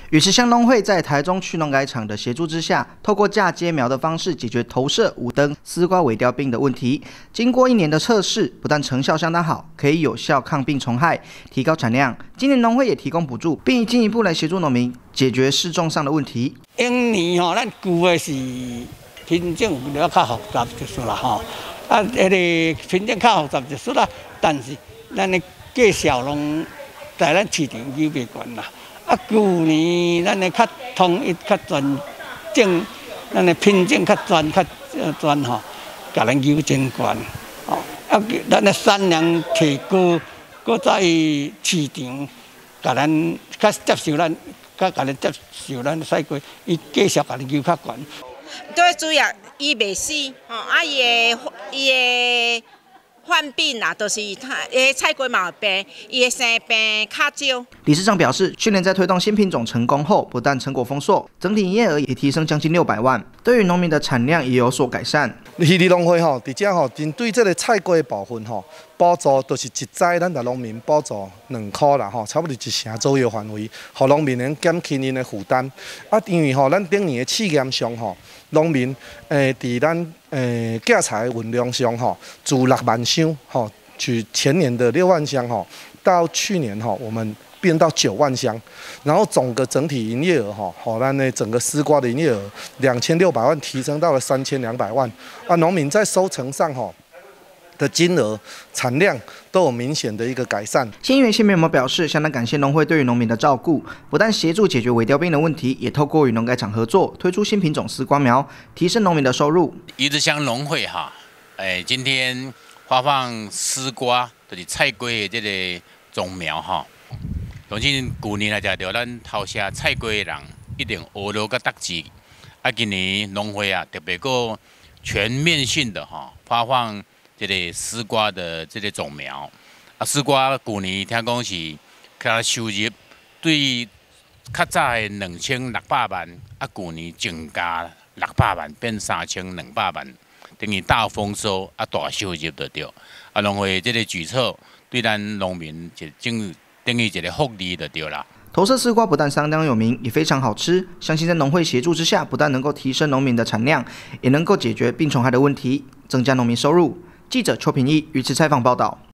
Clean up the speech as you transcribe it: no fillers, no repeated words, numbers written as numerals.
与池乡农会在台中区农改场的协助之下，透过嫁接苗的方式解决投射五灯丝瓜萎凋病的问题。经过1年的测试，不但成效相当好，可以有效抗病虫害，提高产量。今年农会也提供补助，并进一步来协助农民解决施种上的问题。 今年咱旧的是品种比较较复杂就是啦迄个品种较复杂就是啦，但是咱的价小农在咱市场有袂悬啦。旧年咱的较统一、较专种，咱的品种较专吼，甲咱有真悬咱的产量提高，搁在市场，甲咱较接受咱，甲咱接受咱采购，伊继续甲咱有较悬。 最主要伊袂死，伊的患病啊，就是他菜瓜嘛有病，伊的生病较少。 理事长表示，去年在推动新品种成功后，不但成果丰硕，整体营业额也提升将近600万，对于农民的产量也有所改善。 渔利农会伫遮针对这个菜瓜的部分补助就是一载咱甲农民补助2块啦差不多1成左右范围，互农民能减轻因的负担。因为咱顶年的试验上农民伫咱芥菜运量上自6万箱去前年的6万箱到去年我们变到9万箱，然后整体营业额咱的整个丝瓜的营业额2600万提升到了3200万。农民在收成上的金额、产量都有明显的一个改善。 县议员谢美模表示，相当感谢农会对于农民的照顾，不但协助解决萎凋病的问题，也透过与农改场合作，推出新品种丝瓜苗，提升农民的收入。 鱼池乡农会今天发放丝瓜，就是菜瓜的这个种苗相信去年来讲，着咱头下菜瓜的人一定学到个得志。今年农会特别个全面性的发放这个丝瓜的这个种苗。丝瓜去年听讲是它收入对较早的2600万，去年增加600万变3200万，等于大丰收大收入就对。农会这个举措对咱农民就等于一个福利就对啦。 投射丝瓜不但相当有名，也非常好吃。相信在农会协助之下，不但能够提升农民的产量，也能够解决病虫害的问题，增加农民收入。记者邱平义鱼池采访报道。